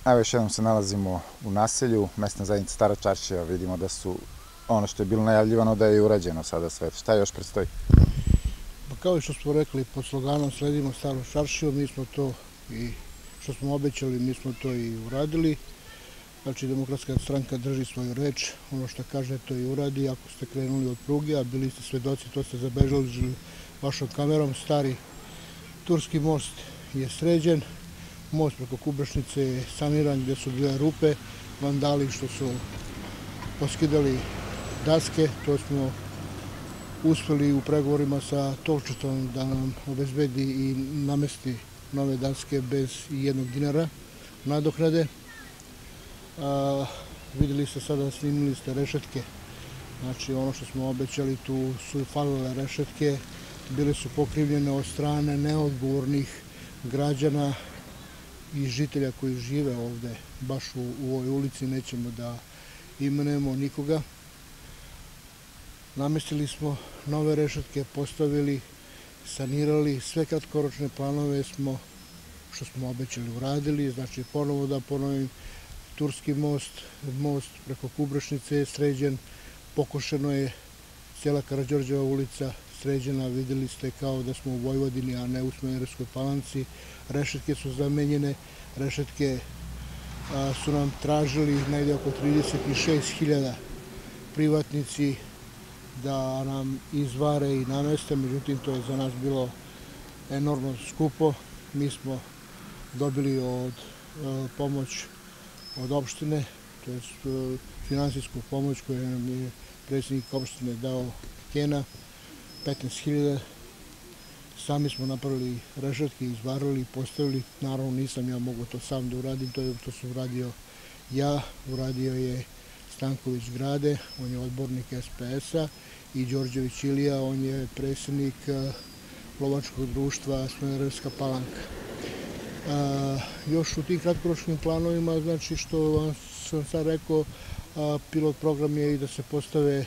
Evo još jednom se nalazimo u naselju, mesna zajednica Stara Čaršija. Vidimo da su ono što je bilo najavljivano da je urađeno sada sve. Šta još predstoji? Pa kao i što smo rekli, pod sloganom Sledimo Staru Čaršiju, mi smo to i što smo obećali, mi smo to i uradili. Znači, Demokratska stranka drži svoju reč, ono što kaže to i uradi. Ako ste krenuli od pruge, a bili ste svedoci, to ste zabeležili vašom kamerom, stari Turski most je sređen, most preko Kubršnice je saniran gdje su bile rupe, vandali što su poskidali daske, to smo uspjeli u pregovorima sa Tovčetom da nam obezbedi i namesti nove daske bez jednog dinara nadoknade. Vidjeli ste sada, snimili ste rešetke, znači ono što smo obećali, tu su falile rešetke, bile su pokrivljene od strane neodgovornih građana i žitelja koji žive ovde, baš u ovoj ulici, nećemo da imenujemo nikoga. Namestili smo nove rešetke, postavili, sanirali, sve kratkoročne planove smo, što smo obećali, uradili. Znači, ponovo da ponovim, Turski most, most preko Kubršnice je sređen, pokošeno je cijela Karađorđeva ulica, sređena, vidjeli ste kao da smo u Vojvodini, a ne u Smederevskoj Palanci. Rešetke su zamenjene, rešetke su nam tražili negdje oko 36.000 privatnici da nam izvare i nameste, međutim to je za nas bilo enormno skupo. Mi smo dobili pomoć od opštine, to je finansijsku pomoć koju nam je predsjednik opštine dao Kena, 15.000. Sami smo napravili rešetke, izvarali, postavili. Naravno nisam ja mogao to sam da uradim, to sam uradio ja, uradio je Stanković Grade, on je odbornik SPS-a, i Đorđević Ilija, on je predsjednik lovačkog društva Smederevska Palanka. Još u tim kratkoročnim planovima, znači što vam sam sad rekao, pilot program je i da se postave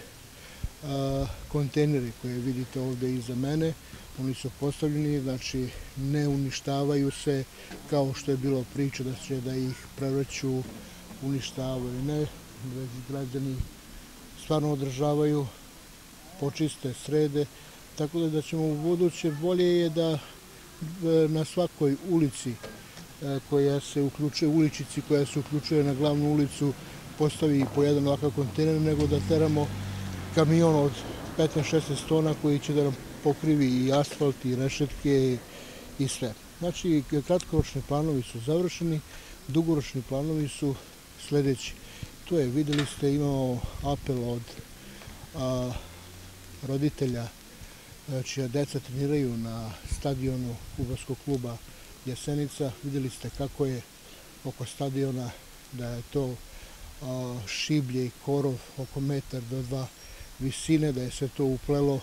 kontejneri koje vidite ovde iza mene. Oni su postavljeni, znači ne uništavaju se kao što je bilo priča da će da ih prevrću, uništavaju. Ne, već građani stvarno održavaju, počiste, srede, tako da ćemo u buduće, bolje je da na svakoj ulici koja se uključuje, uličici koja se uključuje na glavnu ulicu, postavi po jedan ovakav kontejner, nego da teramo kamion od 15-16 tona koji će da nam pokrivi i asfalt i rešetke i sve. Znači, kratkoročni planovi su završeni, dugoročni planovi su sledeći. To je, vidjeli ste, imamo apel od roditelja čija deca treniraju na stadionu fudbalskog kluba Jasenica. Vidjeli ste kako je oko stadiona, da je to šiblje i korov oko 1 do 2 visine, da je sve to uplelo.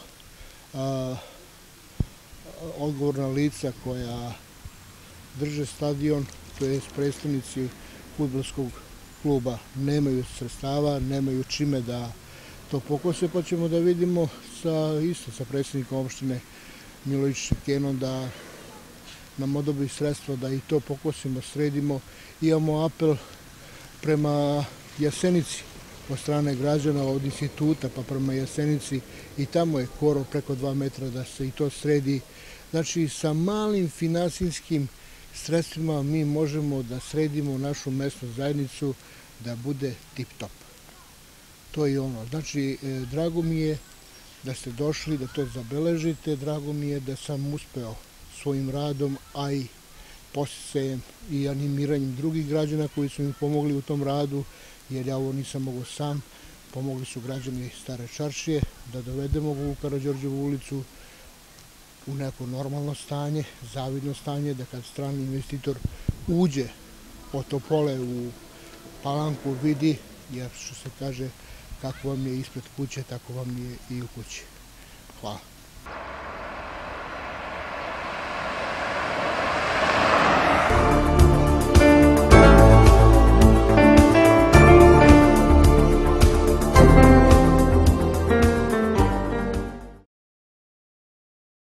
Odgovorna lica koja drže stadion, to je predstavnici fudbalskog kluba, nemaju sredstava, nemaju čime da to pokose, pa ćemo da vidimo sa predsjednikom opštine Milojičićem Kenom da nam odobri sredstva da i to pokosimo, sredimo. Imamo apel prema Jasenici od strane građana, od instituta pa prema Jasenici, i tamo je korov preko 2 metra, da se i to sredi. Znači, sa malim finansijskim sredstvima mi možemo da sredimo našu mesnu zajednicu da bude tip-top. To je ono. Znači, drago mi je da ste došli, da to zabeležite, drago mi je da sam uspeo svojim radom, a i posticajem i animiranjem drugih građana koji su mi pomogli u tom radu, jer ja ovo nisam mogao sam. Pomogli su građani Stare Čaršije da dovedemo ovu Karađorđevu ulicu u neko normalno stanje, zavidno stanje, da kad strani investitor uđe od Topole u Palanku vidi, jer što se kaže, kako vam je ispred kuće, tako vam je i u kući. Hvala.